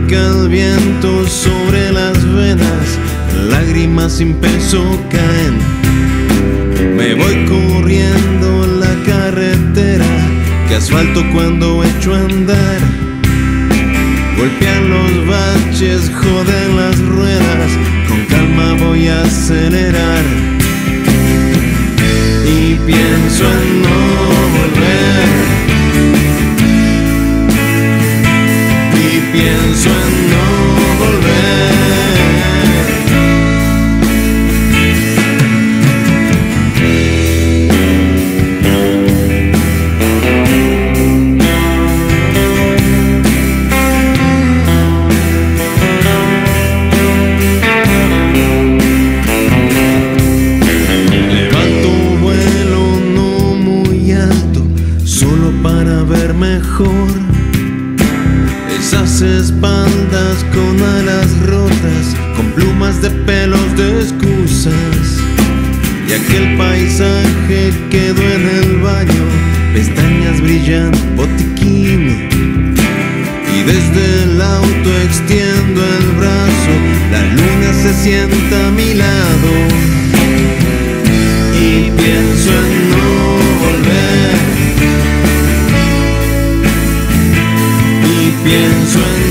pica el viento sobre las venas, lágrimas sin peso caen. Me voy corriendo en la carretera, que asfalto cuando echo a andar. Golpean los baches, joden las ruedas, con calma voy a acelerar. Y pienso en no volver, y pienso en no volver. Para ver mejor esas espaldas con alas rotas, con plumas de pelos de excusas, y aquel paisaje quedó en el baño, pestañas brillan, botiquín, y desde el auto extiendo el brazo, la luna se sienta a mi lado, y pienso en no volver. Pienso en